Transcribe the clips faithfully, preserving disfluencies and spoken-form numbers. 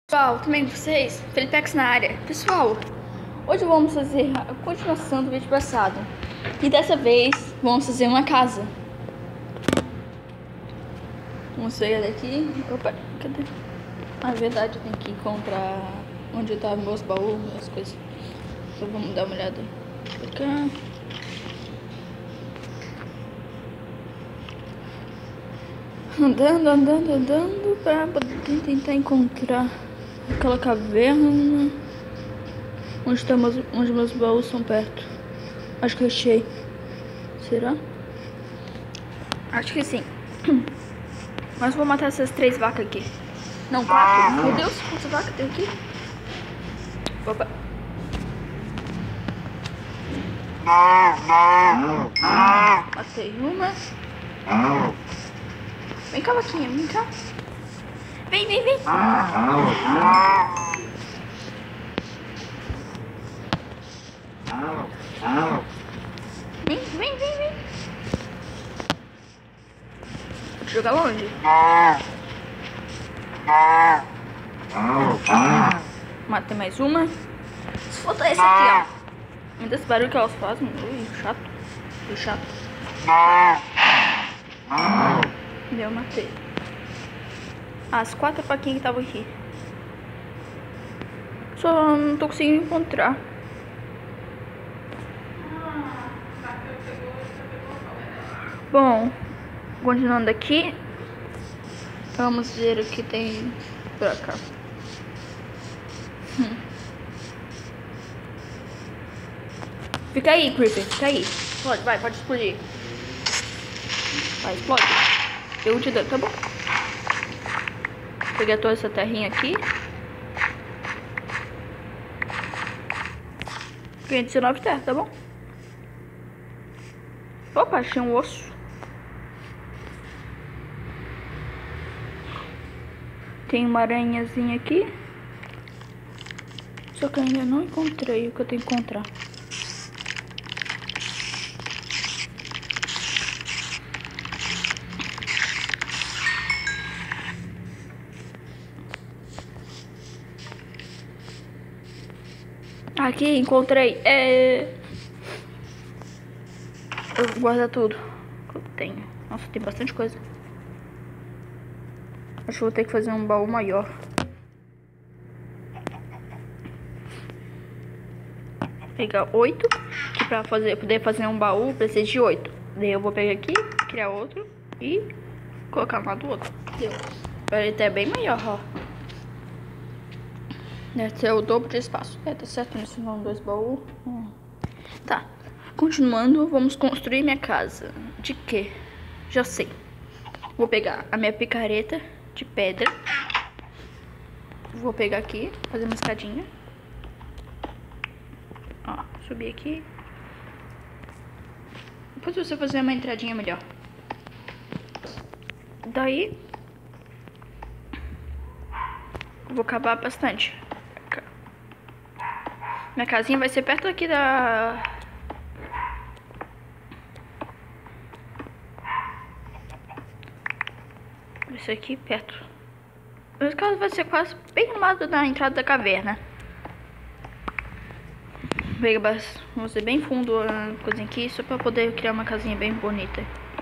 Pessoal, tudo bem com vocês? Felipex na área. Pessoal, hoje vamos fazer a continuação do vídeo passado. E dessa vez vamos fazer uma casa. Vamos pegar daqui. Opa, cadê? Na verdade tem que encontrar onde tá meus baús, as coisas. Então vamos dar uma olhada pra cá. Andando, andando, andando pra poder tentar encontrar aquela caverna onde, tá meus, onde meus baús são perto. Acho que eu achei. Será? Acho que sim. Mas vou matar essas três vacas aqui. Não, quatro. Meu Deus, quantas vacas tem aqui? Opa. Matei uma. Vem cá, vaquinha, vem cá. Vem, vem, vem. Vem, vem, vem, vem. Vou te jogar longe. Matei mais uma. Se falta essa aqui, ó. Ainda esse barulho que elas fazem. Ui, chato. Ui, chato. Eu matei. As quatro faquinhas que estavam aqui. Só não tô conseguindo encontrar. Bom, continuando aqui. Vamos ver o que tem pra cá. Hum. Fica aí, Creeper, fica aí. Pode, vai, pode explodir. Vai, explode. Eu te dou, tá bom? Peguei toda essa terrinha aqui. Ganhei dezenove terras, tá bom? Opa, achei um osso. Tem uma aranhazinha aqui. Só que eu ainda não encontrei o que eu tenho que encontrar. Aqui, encontrei. É... Eu vou guardar tudo que eu tenho. Nossa, tem bastante coisa. Acho que vou ter que fazer um baú maior. Pegar oito. Que pra fazer, poder fazer um baú precisa de oito. Daí eu vou pegar aqui, criar outro e colocar no lado do outro. Deu. Ele tá bem maior, ó. Deve ser o dobro de espaço. É, tá certo, nesse são dois baús. Hum. Tá. Continuando, vamos construir minha casa. De quê? Já sei. Vou pegar a minha picareta de pedra. Vou pegar aqui, fazer uma escadinha. Ó, subir aqui. Depois você fazer uma entradinha melhor. Daí, vou cavar bastante. Minha casinha vai ser perto aqui da... Vai ser aqui perto. Esse caso vai ser quase bem no lado da entrada da caverna. Vou ser bem fundo a coisinha aqui, só pra poder criar uma casinha bem bonita.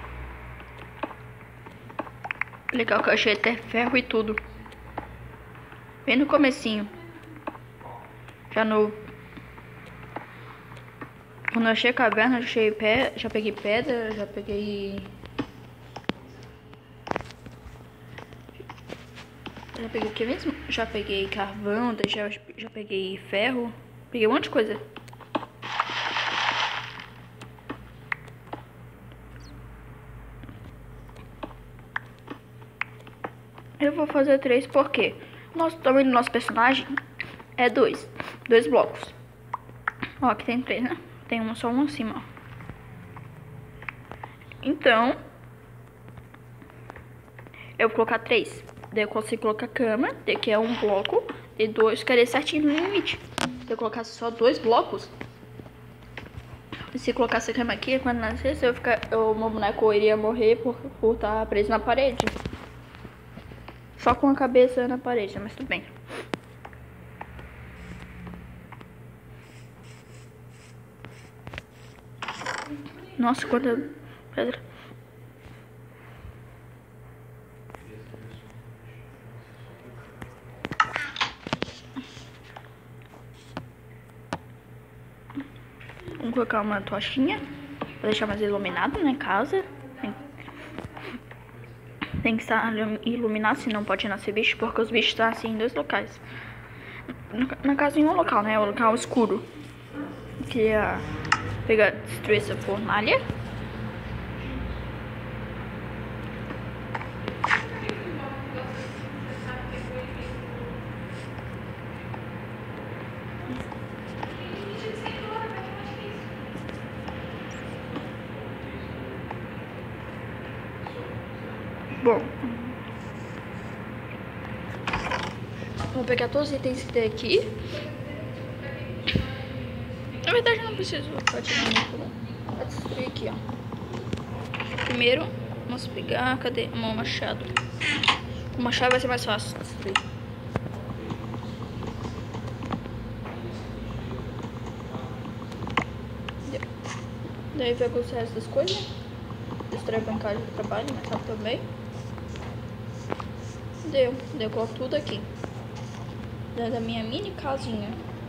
Legal que eu achei até ferro e tudo. Bem no comecinho. Já no... Quando eu achei a caverna, eu achei pé, já peguei pedra, já peguei... Já peguei o que mesmo? Já peguei carvão, já, já peguei ferro. Peguei um monte de coisa. Eu vou fazer três porque o nosso tamanho do nosso personagem é dois. Dois blocos. Ó, aqui tem três, né? Tem um só um acima, ó. Então, eu vou colocar três. Daí eu consigo colocar cama, daqui é um bloco, e dois, ficaria certinho no limite. Se eu colocasse só dois blocos, e se colocasse a cama aqui, quando nascesse, eu ficar, o meu boneco iria morrer por, por estar preso na parede. Só com a cabeça na parede, mas tudo bem. Nossa, quanta pedra. Vamos colocar uma tochinha pra deixar mais iluminado, né, casa. Tem, tem que estar iluminado, senão pode nascer bicho, porque os bichos estão assim em dois locais. Na casa em um local, né, o local escuro. Queria pegar, destruir essa fornalha. Bom, vou pegar todos os itens que tem aqui. Na verdade eu não preciso atirar muito, vou destruir aqui, ó. Primeiro, vamos pegar, cadê? Um machado. O machado vai ser mais fácil de destruir. Deu. Daí pego os restos das coisas. Destrói a bancada de trabalho, mas tá também. Deu. Daí eu coloco tudo aqui. Dentro da minha mini casinha.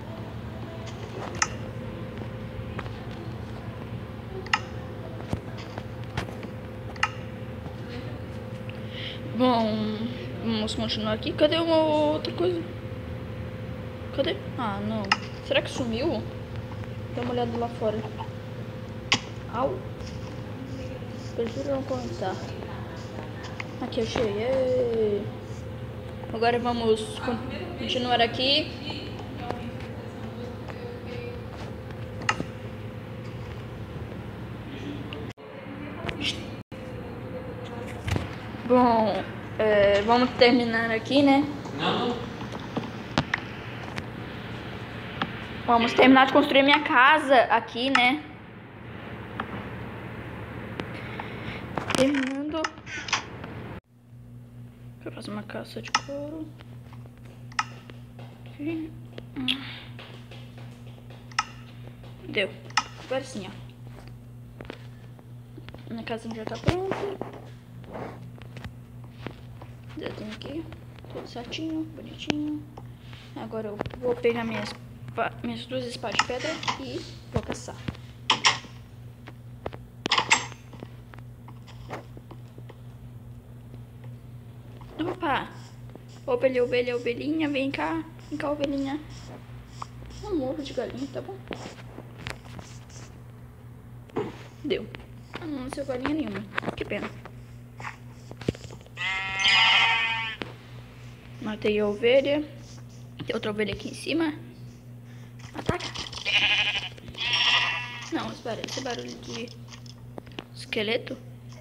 Bom, vamos continuar aqui. Cadê uma outra coisa? Cadê? Ah, não. Será que sumiu? Dá uma olhada lá fora. Au. Prefiro não comentar. Aqui, achei. Êêê. Agora vamos continuar aqui. Bom, é, vamos terminar aqui, né? Não. Vamos terminar de construir minha casa aqui, né? Terminando. Eu faço uma caça de couro. Aqui. Deu. Agora sim, ó. Minha casinha já tá pronta. Já tem aqui. Tudo certinho, bonitinho. Agora eu vou pegar minhas, minhas duas espadas de pedra e vou caçar. Opa! Ovelha, ovelha, ovelhinha, vem cá. Vem cá, ovelhinha. Um ovo de galinha, tá bom? Deu. Ah, não nasceu galinha nenhuma. Que pena. Matei a ovelha. Tem outra ovelha aqui em cima. Ataca. Não, espera. Esse barulho de esqueleto.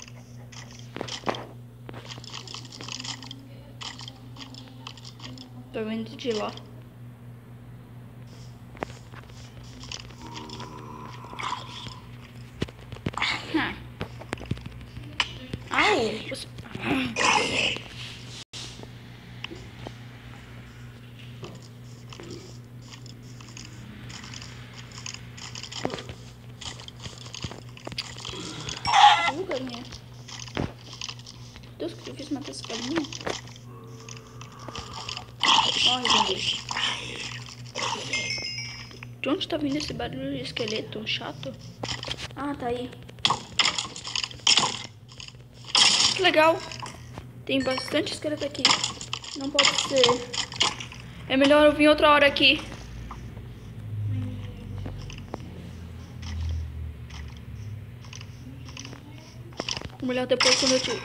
Tô vindo de lá. Ah. Au! Você... Uh, galinha. Deus, que difícil matar essa galinha. Morre, zumbi. De onde tá vindo esse barulho de esqueleto chato? Ah, tá aí. Que legal. Tem bastante esqueleto aqui. Não pode ser. É melhor eu vir outra hora aqui. Melhor depois quando eu te...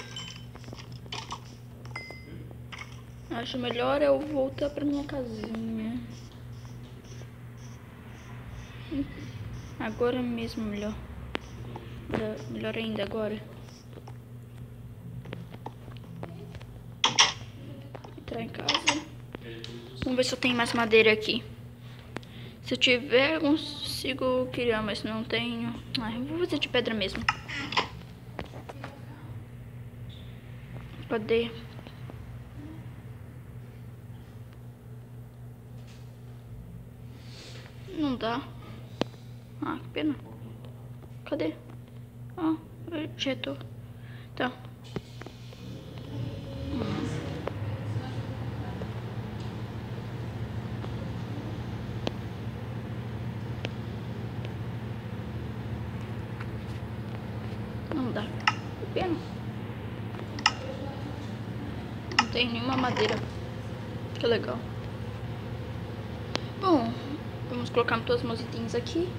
Acho melhor eu voltar pra minha casinha. Agora mesmo melhor. Melhor ainda agora. Entrar em casa. Vamos ver se eu tenho mais madeira aqui. Se eu tiver, eu consigo criar, mas se não tenho... Ah, eu vou fazer de pedra mesmo. Cadê? Não dá. Ah, que pena. Cadê? Ó, ajeitou. Tá. Não dá. Que pena. Não tem nenhuma madeira. Que legal. Bom, vamos colocar todos os meus itens aqui.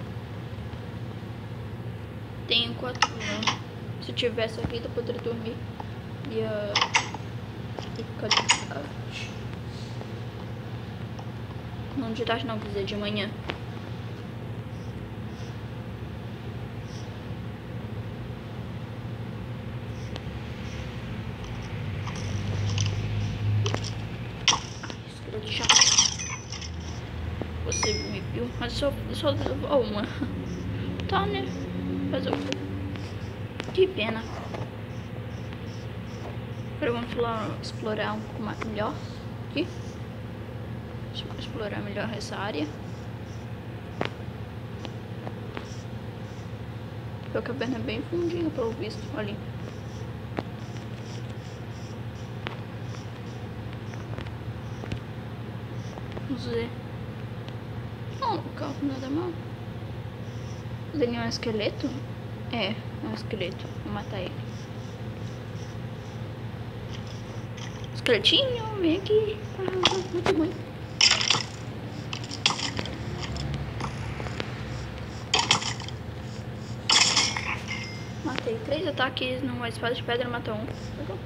Tenho quatro. Se tivesse aqui, eu poderia dormir. Ia ficar de tarde. Não de tarde, não, quer dizer, de manhã. Você me viu, mas só, só levou uma. Tá, né? Mas eu... Que pena. Agora vamos lá explorar um pouco mais melhor aqui. Explorar melhor essa área. A caverna é bem fundinha, pelo visto, ali. Vamos ver. Não, o carro nada mal. Ele é um esqueleto? É, é um esqueleto. Vou matar ele. Esqueletinho, vem aqui. Ah, muito ruim. Matei três ataques numa espada de pedra, matou um. Tá bom.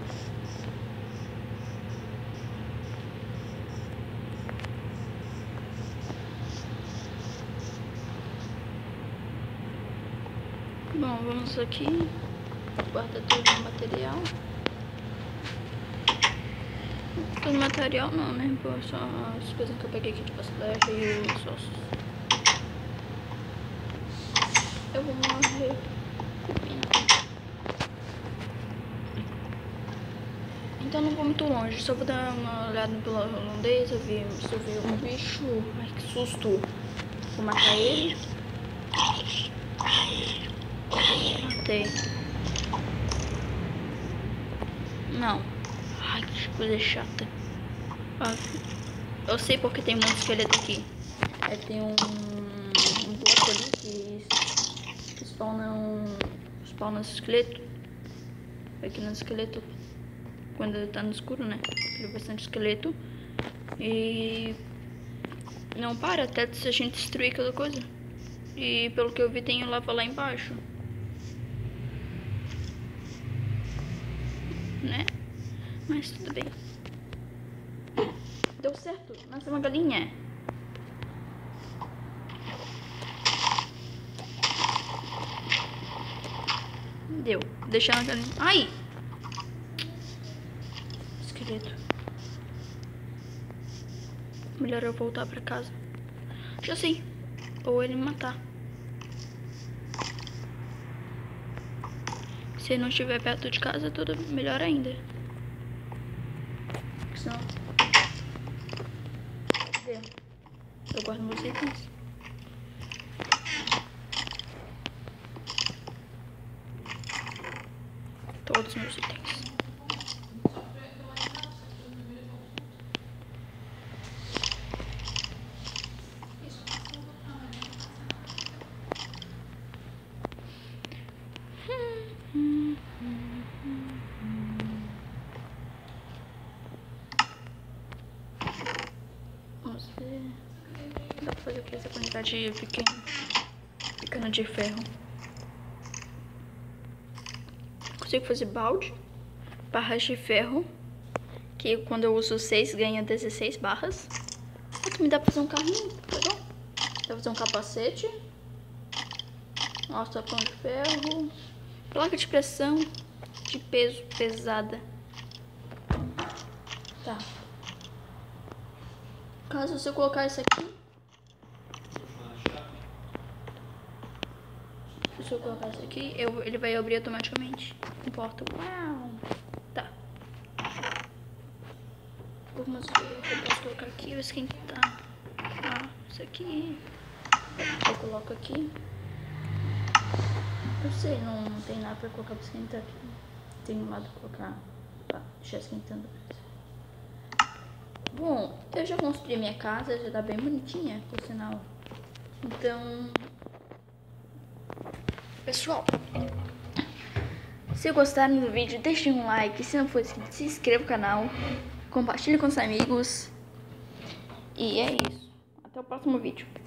Bom, vamos aqui, guarda todo o material. Todo o material não, né? Pô, só as coisas que eu peguei aqui, tipo as flechas e os ossos. Eu vou morrer. Que pena. Então não vou muito longe, só vou dar uma olhada pela holandesa, ver se eu ver um bicho. Ai, que susto. Vou matar ele. Matei. Não. Ai, que coisa chata. Eu sei porque tem muito esqueleto aqui. É, tem um, um bloco ali que, que spawna um, spawna esqueleto. Aqui no esqueleto. Quando tá no escuro, né? Tem bastante esqueleto. E não para até se a gente destruir aquela coisa. E pelo que eu vi tem lava lá embaixo. Né? Mas tudo bem. Deu certo. Nasceu uma galinha. Deu. Deixar a galinha. Ai! Esqueleto. Melhor eu voltar pra casa. Já sei. Ou ele me matar. Se ele não estiver perto de casa, tudo melhor ainda. Senão... Eu guardo meus itens. Todos os meus itens. Vamos ver. Dá pra fazer o que? Essa quantidade pequena, pequena de ferro. Consigo fazer balde, barras de ferro, que quando eu uso seis ganha dezesseis barras. Aqui me dá pra fazer um carrinho, tá bom? Dá pra fazer um capacete. Nossa, pão de ferro. Placa de pressão de peso pesada. Tá. Caso você colocar isso aqui, se eu colocar isso aqui, eu, ele vai abrir automaticamente. Não importa. Uau! Tá. Vamos ver o que eu posso colocar aqui. Vou esquentar. Ah, isso aqui. Eu coloco aqui. Eu sei, não, não tem nada pra colocar pra esquentar aqui. Tem um lado pra colocar pra deixar esquentando. Bom, eu já construí minha casa, já tá bem bonitinha, por sinal. Então, pessoal, se gostaram do vídeo, deixem um like. Se não for inscrito, se inscreva no canal. Compartilhe com os amigos. E é isso. Até o próximo vídeo.